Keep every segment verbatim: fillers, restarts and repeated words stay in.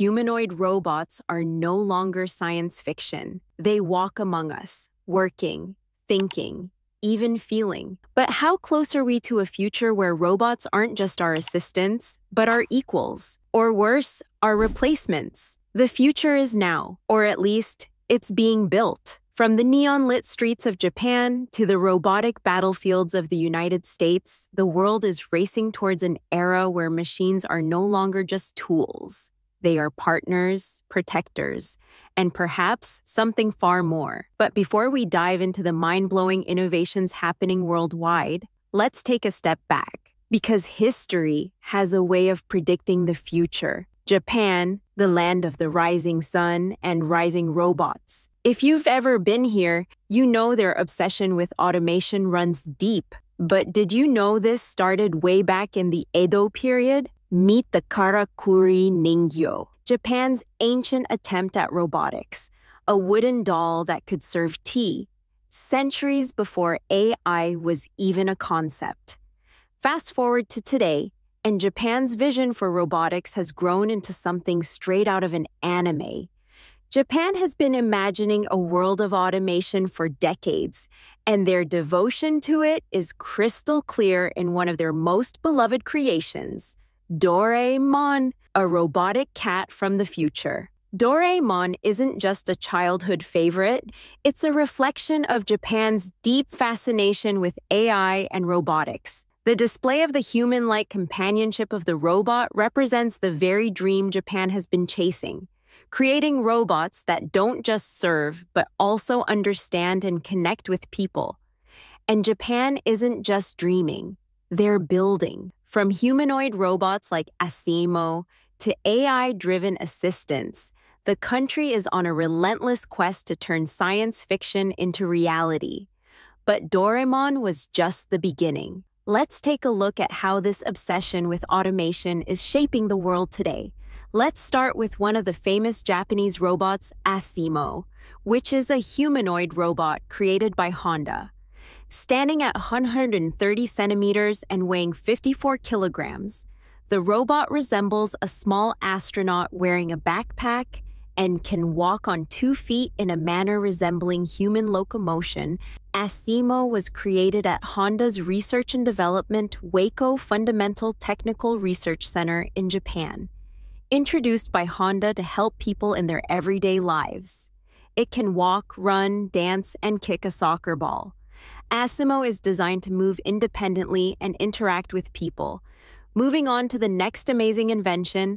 humanoid robots are no longer science fiction. They walk among us, working, thinking, even feeling. But how close are we to a future where robots aren't just our assistants, but our equals? Or worse, our replacements? The future is now, or at least, it's being built. From the neon-lit streets of Japan to the robotic battlefields of the United States, the world is racing towards an era where machines are no longer just tools. They are partners, protectors, and perhaps something far more. But before we dive into the mind-blowing innovations happening worldwide, let's take a step back, because history has a way of predicting the future. Japan, the land of the rising sun and rising robots. If you've ever been here, you know their obsession with automation runs deep. But did you know this started way back in the Edo period? Meet the karakuri ningyo, Japan's ancient attempt at robotics, a wooden doll that could serve tea, centuries before A I was even a concept. Fast forward to today, and Japan's vision for robotics has grown into something straight out of an anime. Japan has been imagining a world of automation for decades, and their devotion to it is crystal clear in one of their most beloved creations, Doraemon, a robotic cat from the future. Doraemon isn't just a childhood favorite, it's a reflection of Japan's deep fascination with A I and robotics. The display of the human-like companionship of the robot represents the very dream Japan has been chasing, creating robots that don't just serve, but also understand and connect with people. And Japan isn't just dreaming, they're building. From humanoid robots like ASIMO to A I-driven assistants, the country is on a relentless quest to turn science fiction into reality. But Doraemon was just the beginning. Let's take a look at how this obsession with automation is shaping the world today. Let's start with one of the famous Japanese robots, ASIMO, which is a humanoid robot created by Honda. Standing at one hundred thirty centimeters and weighing fifty-four kilograms, the robot resembles a small astronaut wearing a backpack and can walk on two feet in a manner resembling human locomotion. ASIMO was created at Honda's Research and Development Waco Fundamental Technical Research Center in Japan, introduced by Honda to help people in their everyday lives. It can walk, run, dance, and kick a soccer ball. ASIMO is designed to move independently and interact with people. Moving on to the next amazing invention,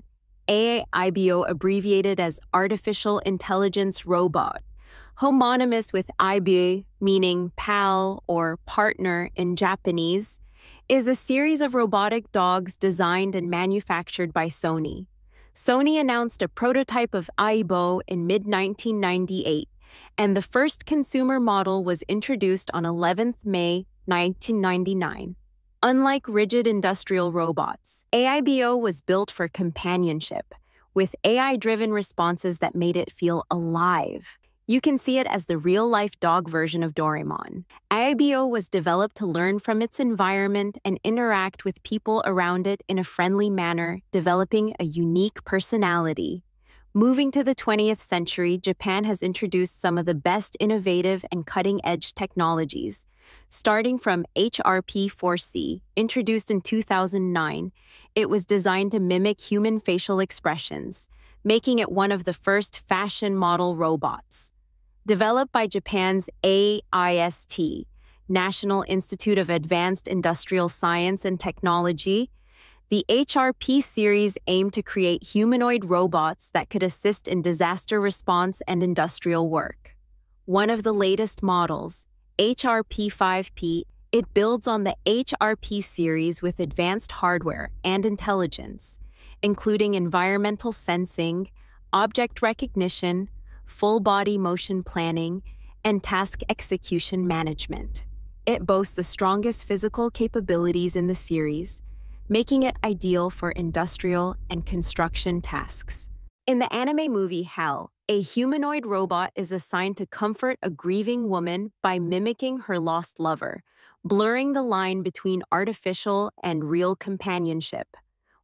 A I B O, abbreviated as Artificial Intelligence Robot, homonymous with I B O, meaning pal or partner in Japanese, is a series of robotic dogs designed and manufactured by Sony. Sony announced a prototype of AIBO in mid nineteen ninety-eight, and the first consumer model was introduced on eleventh of May nineteen ninety-nine. Unlike rigid industrial robots, A I B O was built for companionship, with A I-driven responses that made it feel alive. You can see it as the real-life dog version of Doraemon. A I B O was developed to learn from its environment and interact with people around it in a friendly manner, developing a unique personality. Moving to the twentieth century, Japan has introduced some of the best innovative and cutting-edge technologies. Starting from H R P four C, introduced in two thousand nine, it was designed to mimic human facial expressions, making it one of the first fashion model robots. Developed by Japan's A I S T, National Institute of Advanced Industrial Science and Technology, the H R P series aimed to create humanoid robots that could assist in disaster response and industrial work. One of the latest models, H R P five P, it builds on the H R P series with advanced hardware and intelligence, including environmental sensing, object recognition, full-body motion planning, and task execution management. It boasts the strongest physical capabilities in the series, making it ideal for industrial and construction tasks. In the anime movie Hell, a humanoid robot is assigned to comfort a grieving woman by mimicking her lost lover, blurring the line between artificial and real companionship.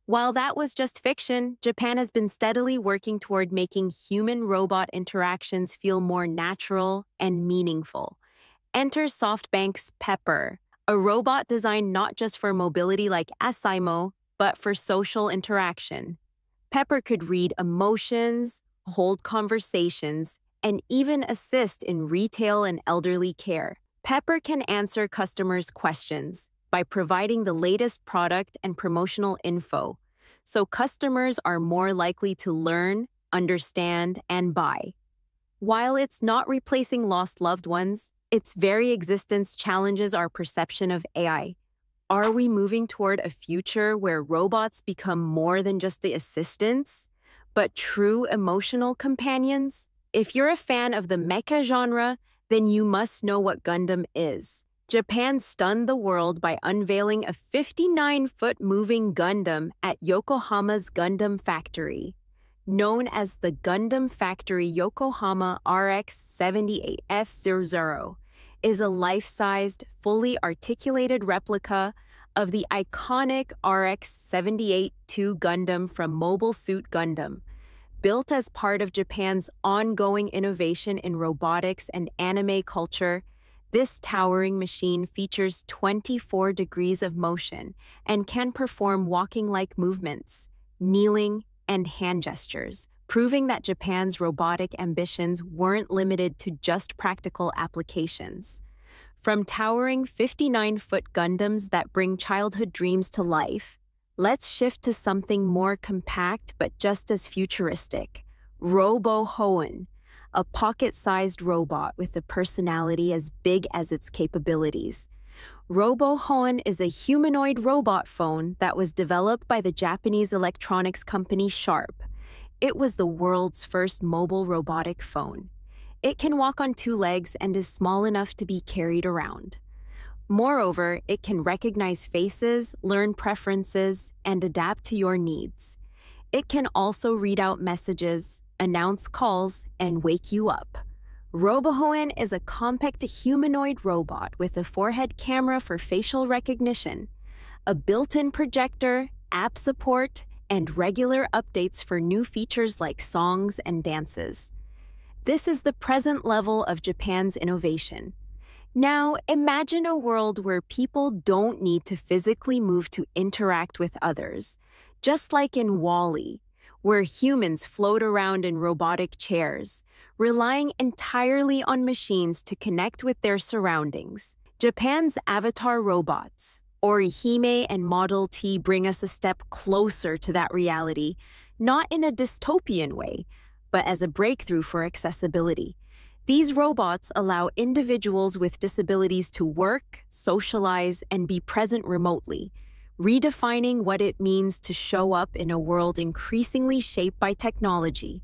While that was just fiction, Japan has been steadily working toward making human-robot interactions feel more natural and meaningful. Enter SoftBank's Pepper, a robot designed not just for mobility like ASIMO, but for social interaction. Pepper could read emotions, hold conversations, and even assist in retail and elderly care. Pepper can answer customers' questions by providing the latest product and promotional info, so customers are more likely to learn, understand, and buy. While it's not replacing lost loved ones, its very existence challenges our perception of A I. Are we moving toward a future where robots become more than just the assistants, but true emotional companions? If you're a fan of the mecha genre, then you must know what Gundam is. Japan stunned the world by unveiling a fifty-nine-foot moving Gundam at Yokohama's Gundam Factory. Known as the Gundam Factory Yokohama R X seventy-eight F zero zero, is a life-sized, fully articulated replica of the iconic R X seventy-eight two Gundam from Mobile Suit Gundam. Built as part of Japan's ongoing innovation in robotics and anime culture, this towering machine features twenty-four degrees of motion and can perform walking-like movements, kneeling, and hand gestures, proving that Japan's robotic ambitions weren't limited to just practical applications. From towering fifty-nine-foot Gundams that bring childhood dreams to life, let's shift to something more compact but just as futuristic. Robo-Hoenn, a pocket-sized robot with a personality as big as its capabilities. Robo-Hoenn is a humanoid robot phone that was developed by the Japanese electronics company Sharp. It was the world's first mobile robotic phone. It can walk on two legs and is small enough to be carried around. Moreover, it can recognize faces, learn preferences, and adapt to your needs. It can also read out messages, announce calls, and wake you up. Robo-Hoenn is a compact humanoid robot with a forehead camera for facial recognition, a built-in projector, app support, and regular updates for new features like songs and dances. This is the present level of Japan's innovation. Now, imagine a world where people don't need to physically move to interact with others, just like in WALL-E, where humans float around in robotic chairs, relying entirely on machines to connect with their surroundings. Japan's avatar robots, Orihime and Model T, bring us a step closer to that reality, not in a dystopian way, but as a breakthrough for accessibility. These robots allow individuals with disabilities to work, socialize, and be present remotely, redefining what it means to show up in a world increasingly shaped by technology.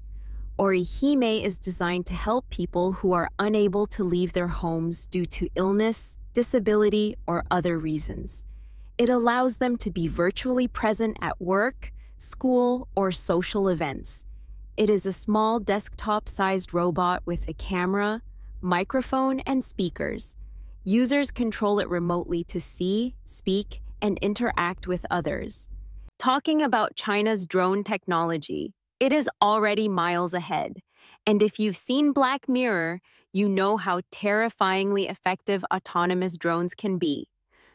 Orihime is designed to help people who are unable to leave their homes due to illness, disability, or other reasons. It allows them to be virtually present at work, school, or social events. It is a small desktop-sized robot with a camera, microphone, and speakers. Users control it remotely to see, speak, and interact with others. Talking about China's drone technology, it is already miles ahead. And if you've seen Black Mirror, you know how terrifyingly effective autonomous drones can be.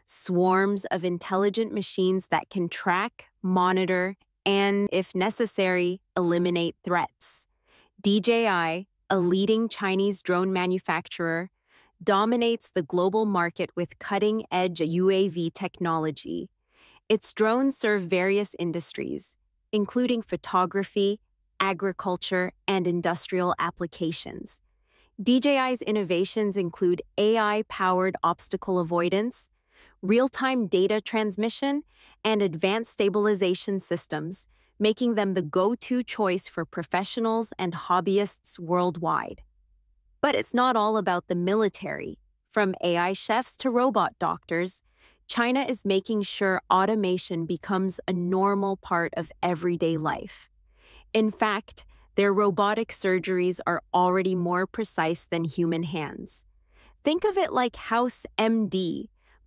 Swarms of intelligent machines that can track, monitor, and, if necessary, eliminate threats. D J I, a leading Chinese drone manufacturer, dominates the global market with cutting-edge U A V technology. Its drones serve various industries, including photography, agriculture, and industrial applications. D J I's innovations include A I-powered obstacle avoidance, real-time data transmission, and advanced stabilization systems, making them the go-to choice for professionals and hobbyists worldwide. But it's not all about the military. From A I chefs to robot doctors, China is making sure automation becomes a normal part of everyday life. In fact, their robotic surgeries are already more precise than human hands. Think of it like House M D,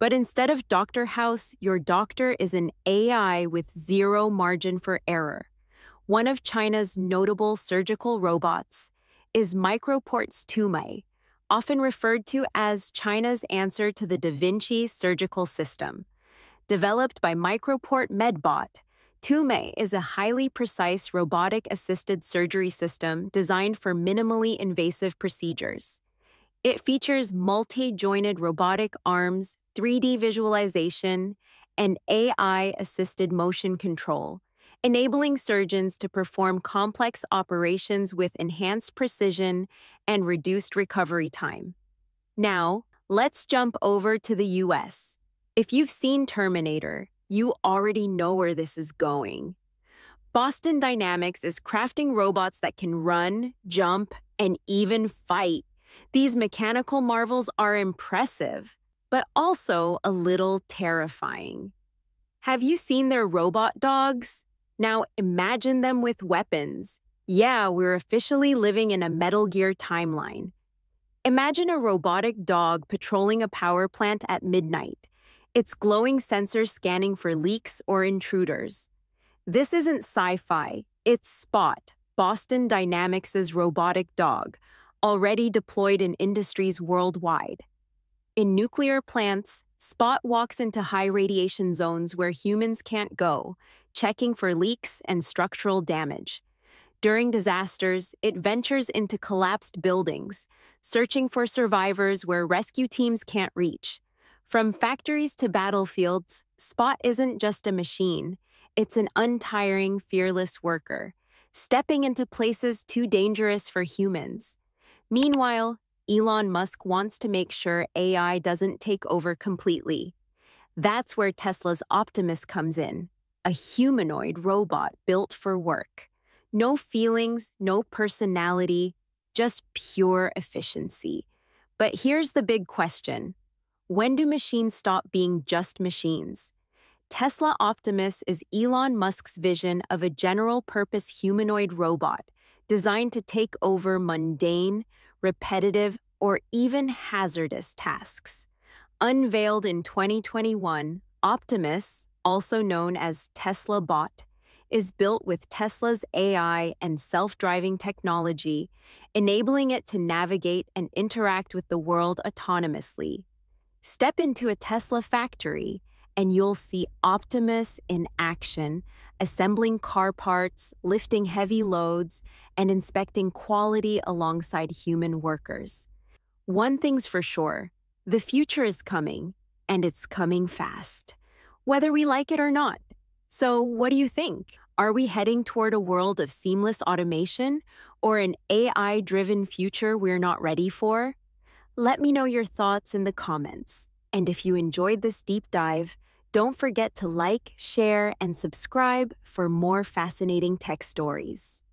But instead of Doctor House, your doctor is an A I with zero margin for error. One of China's notable surgical robots is Microport's Tumai, often referred to as China's answer to the Da Vinci surgical system. Developed by Microport Medbot, Tumai is a highly precise robotic-assisted surgery system designed for minimally invasive procedures. It features multi-jointed robotic arms, three D visualization, and A I-assisted motion control, enabling surgeons to perform complex operations with enhanced precision and reduced recovery time. Now, let's jump over to the U S. If you've seen Terminator, you already know where this is going. Boston Dynamics is crafting robots that can run, jump, and even fight. These mechanical marvels are impressive, but also a little terrifying. Have you seen their robot dogs? Now imagine them with weapons. Yeah, we're officially living in a Metal Gear timeline. Imagine a robotic dog patrolling a power plant at midnight, its glowing sensors scanning for leaks or intruders. This isn't sci-fi, it's Spot, Boston Dynamics' robotic dog, already deployed in industries worldwide. In nuclear plants, Spot walks into high radiation zones where humans can't go, checking for leaks and structural damage. During disasters, it ventures into collapsed buildings, searching for survivors where rescue teams can't reach. From factories to battlefields, Spot isn't just a machine, it's an untiring, fearless worker, stepping into places too dangerous for humans. Meanwhile, Elon Musk wants to make sure A I doesn't take over completely. That's where Tesla's Optimus comes in, a humanoid robot built for work. No feelings, no personality, just pure efficiency. But here's the big question. When do machines stop being just machines? Tesla Optimus is Elon Musk's vision of a general-purpose humanoid robot designed to take over mundane, repetitive, or even hazardous tasks. Unveiled in twenty twenty-one, Optimus, also known as Tesla Bot, is built with Tesla's A I and self-driving technology, enabling it to navigate and interact with the world autonomously. Step into a Tesla factory, and you'll see Optimus in action, assembling car parts, lifting heavy loads, and inspecting quality alongside human workers. One thing's for sure, the future is coming, and it's coming fast, whether we like it or not. So what do you think? Are we heading toward a world of seamless automation or an A I-driven future we're not ready for? Let me know your thoughts in the comments. And if you enjoyed this deep dive, don't forget to like, share, and subscribe for more fascinating tech stories.